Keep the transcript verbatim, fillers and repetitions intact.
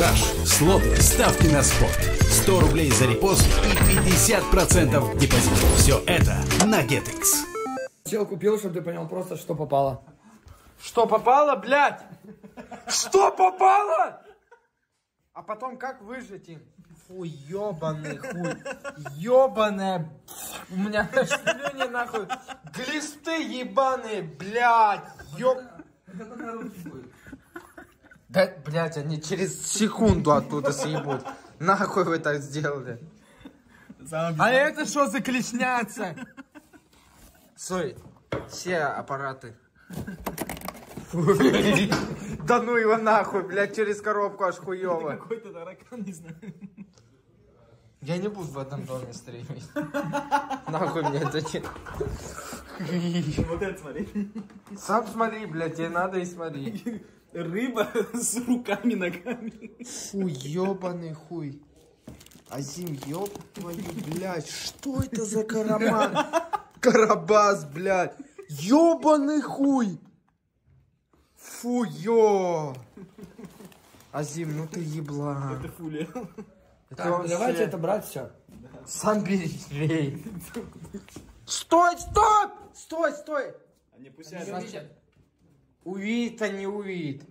кураж, слоты, ставки на спорт. сто рублей за репост и пятьдесят процентов депозит. Все это на GetX. Чел купил, чтобы ты понял просто, что попало. Что попало, блядь? Что попало? А потом как выжить им? Фу, ёбаный хуй. Ёбаная. У меня слюни нахуй. Глисты ебаные, блядь. Ёб... Да, блядь, они через секунду оттуда съебут. Нахуй вы так сделали? А это что за клешняца? Стой, все аппараты. Да ну его нахуй, блядь, через коробку аж хуёво. Какой-то таракан, не знаю. Я не буду в этом доме стримить. Нахуй мне это не... Вот это смотри. Сам смотри, блядь, тебе надо и смотри. Рыба с руками, ногами. Фу, ёбаный хуй. Азим, ёб твою, блядь, что это за караман? Карабас, блядь. Ёбаный хуй. Фу, ё. Азим, ну ты еблан. Это фули. Так, ну давайте это брать все. Сам бери. Стой, стоп! Стой, стой! Они пусть... Увидит, а не увидит.